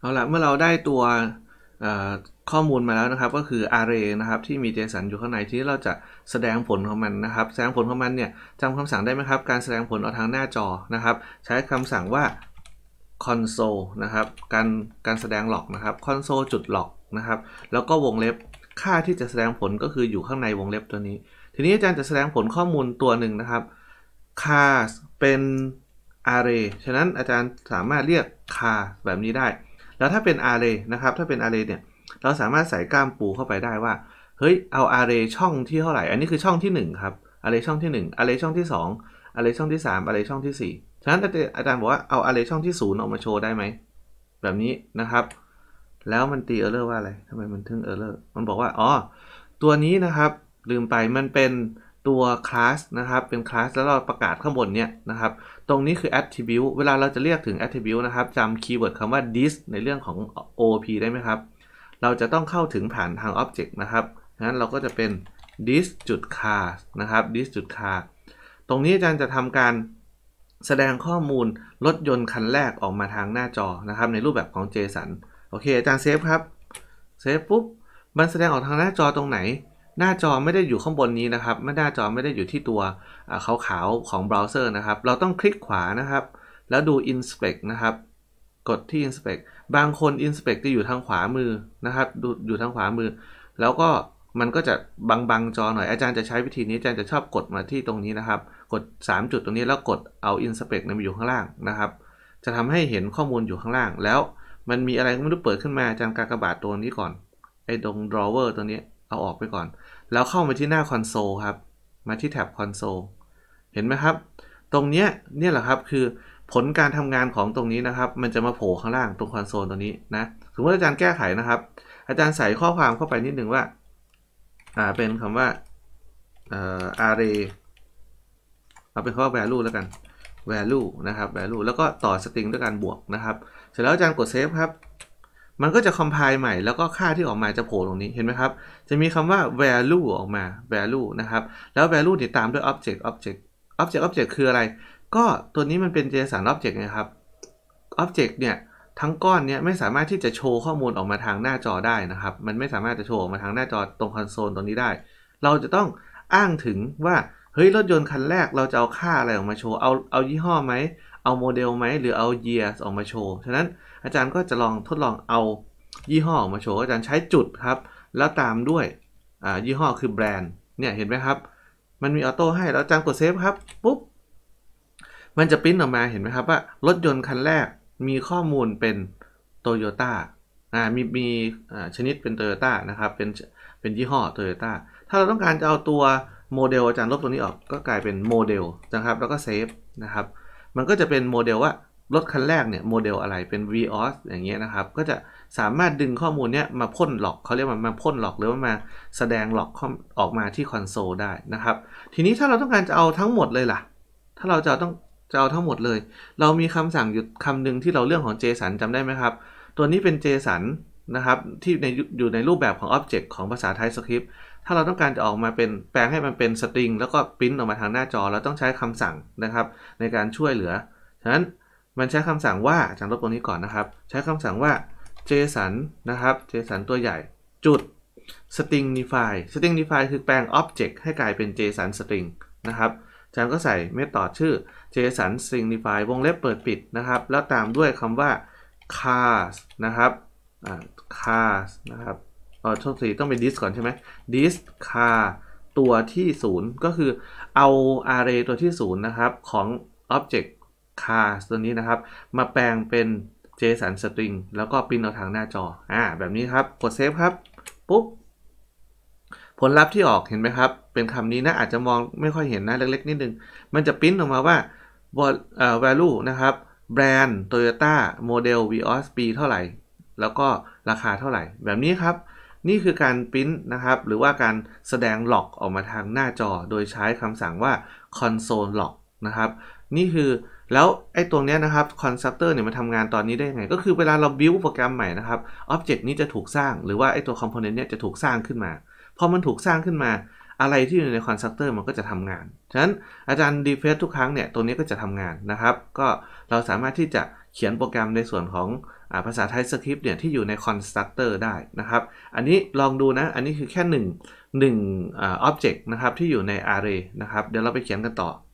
เอาละเมื่อเราได้ตัวข้อมูลมาแล้วนะครับก็คือ array นะครับที่มี JSON อยู่ข้างในที่เราจะแสดงผลของมันนะครับแสดงผลของมันเนี่ยจำคำสั่งได้ไหมครับการแสดงผลออกทางหน้าจอนะครับใช้คำสั่งว่า console นะครับการแสดง log นะครับ console จุด log นะครับแล้วก็วงเล็บค่าที่จะแสดงผลก็คืออยู่ข้างในวงเล็บตัวนี้ทีนี้อาจารย์จะแสดงผลข้อมูลตัวหนึ่งนะครับ class เป็น array ฉะนั้นอาจารย์สามารถเรียก class แบบนี้ได้แล้วถ้าเป็น array นะครับถ้าเป็น array เนี่ยเราสามารถใส่ก้ามปูเข้าไปได้ว่าเฮ้ยเอา array ช่องที่เท่าไหร่อันนี้คือช่องที่1ครับ array ช่องที่1 array ช่องที่2 array ช่องที่3 array ช่องที่4ฉะนั้นอาจารย์บอกว่าเอา array ช่องที่0ออกมาโชว์ได้ไหมแบบนี้นะครับแล้วมันตี error ว่าอะไรทำไมมันถึง error มันบอกว่าอ๋อตัวนี้นะครับลืมไปมันเป็นตัว class นะครับเป็น class แล้วเราประกาศข้างบนเนี่ยนะครับตรงนี้คือ attribute เวลาเราจะเรียกถึง attribute นะครับจำคีย์เวิร์ดคำว่า this ในเรื่องของ OOP ได้ไหมครับเราจะต้องเข้าถึงผ่านทาง object นะครับงั้นเราก็จะเป็น this จุด class นะครับ this จุด class ตรงนี้อาจารย์จะทำการแสดงข้อมูลรถยนต์คันแรกออกมาทางหน้าจอนะครับในรูปแบบของ JSON โอเคอาจารย์เซฟครับเซฟปุ๊บมันแสดงออกทางหน้าจอตรงไหนหน้าจอไม่ได้อยู่ข้างบนนี้นะครับหน้าจอไม่ได้อยู่ที่ตัวขาวๆของเบราว์เซอร์นะครับเราต้องคลิกขวานะครับแล้วดู inspect นะครับกดที่ inspect บางคน inspect จะอยู่ทางขวามือนะครับดูอยู่ทางขวามือแล้วก็มันก็จะบังจอหน่อยอาจารย์จะใช้วิธีนี้อาจารย์จะชอบกดมาที่ตรงนี้นะครับกด3จุดตรงนี้แล้วกดเอา inspect มาอยู่ข้างล่างนะครับจะทำให้เห็นข้อมูลอยู่ข้างล่างแล้วมันมีอะไรไม่รู้เปิดขึ้นมาอาจารย์กากบาทตัวนี้ก่อนไอ้ตรง drawer ตัวนี้เอาออกไปก่อนแล้วเข้ามาที่หน้าคอนโซลครับมาที่แท็บคอนโซลเห็นไหมครับตรงนี้เนี่ยแหละครับคือผลการทำงานของตรงนี้นะครับมันจะมาโผล่ข้างล่างตรงคอนโซลตัวนี้นะสมมติอาจารย์แก้ไขนะครับอาจารย์ใส่ข้อความเข้าไปนิดนึงว่าเป็นคำว่าarray เอาเป็นคำว่า value แล้วกัน value นะครับ value แล้วก็ต่อ string ด้วยการบวกนะครับเสร็จแล้วอาจารย์กด save ครับมันก็จะ compile ใหม่แล้วก็ค่าที่ออกมาจะโผล่ตรงนี้เห็นไหมครับจะมีคำว่า value ออกมา value นะครับแล้ว value ติดตามด้วย object คืออะไรก็ตัวนี้มันเป็น JSON object นะครับ object เนี่ยทั้งก้อนนี้ไม่สามารถที่จะโชว์ข้อมูลออกมาทางหน้าจอได้นะครับมันไม่สามารถจะโชว์ออกมาทางหน้าจอตรงคอนโซลตรงนี้ได้เราจะต้องอ้างถึงว่าเฮ้ยรถยนต์คันแรกเราจะเอาค่าอะไรออกมาโชว์เอายี่ห้อไหมเอาโมเดลไหมหรือเอา years ออกมาโชว์ฉะนั้นอาจารย์ก็จะลองทดลองเอายี่ห้อออกมาโชว์อาจารย์ใช้จุดครับแล้วตามด้วยยี่ห้อคือแบรนด์เนี่ยเห็นไหมครับมันมีออโต้ให้แล้วอาจารย์กดเซฟครับปุ๊บมันจะปริ้นออกมาเห็นไหมครับว่ารถยนต์คันแรกมีข้อมูลเป็น Toyota มีชนิดเป็น Toyota นะครับเป็นยี่ห้อ Toyota ถ้าเราต้องการจะเอาตัวโมเดลอาจารย์ลบตัวนี้ออกก็กลายเป็นโมเดลนะครับแล้วก็เซฟนะครับมันก็จะเป็นโมเดลว่ารถคันแรกเนี่ยโมเดลอะไรเป็น Vios อย่างเงี้ยนะครับก็จะสามารถดึงข้อมูลเนี้ยมาพ่นหลอกเขาเรียกมาพ่นหลอกหรือว่ามาแสดงหลอกออกมาที่คอนโซลได้นะครับทีนี้ถ้าเราต้องการจะเอาทั้งหมดเลยล่ะถ้าเราจะเอาทั้งหมดเลยเรามีคำสั่งอยู่คำหนึ่งที่เราเรื่องของ JSON จำได้ไหมครับตัวนี้เป็น JSON นะครับที่อยู่ในรูปแบบของ Object ของภาษา TypeScript ถ้าเราต้องการจะออกมาเป็นแปลงให้มันเป็น String แล้วก็ปริ้นออกมาทางหน้าจอเราต้องใช้คำสั่งนะครับในการช่วยเหลือฉะนั้นมันใช้คำสั่งว่าอาจารย์ลบตรงนี้ก่อนนะครับใช้คำสั่งว่า JSON นะครับ JSON ตัวใหญ่จุด stringify คือแปลง Object ให้กลายเป็น JSON string นะครับอาจารย์ก็ใส่เมธอดชื่อ JSON stringify วงเล็บเปิดปิดนะครับแล้วตามด้วยคำว่า class นะครับclass นะครับโทษทีต้องเป็น this ก่อนใช่ไหม this class ตัวที่0ก็คือเอา array ตัวที่0นะครับของ object class ตัวนี้นะครับมาแปลงเป็น JSON string แล้วก็ปริ้นเอาทางหน้าจอแบบนี้ครับกดเซฟครับปุ๊บผลลัพธ์ที่ออกเห็นไหมครับเป็นคำนี้นะอาจจะมองไม่ค่อยเห็นนะเล็กๆนิดนึงมันจะปริ้นออกมาว่า value นะครับแบรนด์ Toyota โมเดล Vios ปีเท่าไหร่แล้วก็ราคาเท่าไหร่แบบนี้ครับนี่คือการปริ้นนะครับหรือว่าการแสดง log ออกมาทางหน้าจอโดยใช้คำสั่งว่า console log นะครับนี่คือแล้วไอ้ตรงนี้นะครับ constructor เนี่ยมันทำงานตอนนี้ได้ยังไงก็คือเวลาเรา build โปรแกรมใหม่นะครับ object นี้จะถูกสร้างหรือว่าไอ้ตัว component เนี่ยจะถูกสร้างขึ้นมาพอมันถูกสร้างขึ้นมาอะไรที่อยู่ใน constructor มันก็จะทำงานฉะนั้นอาจารย์ define ทุกครั้งเนี่ยตัวนี้ก็จะทำงานนะครับก็เราสามารถที่จะเขียนโปรแกรมในส่วนของภาษา TypeScript เนี่ยที่อยู่ใน constructor ได้นะครับอันนี้ลองดูนะอันนี้คือแค่1 object นะครับที่อยู่ใน array นะครับเดี๋ยวเราไปเขียนกันต่อ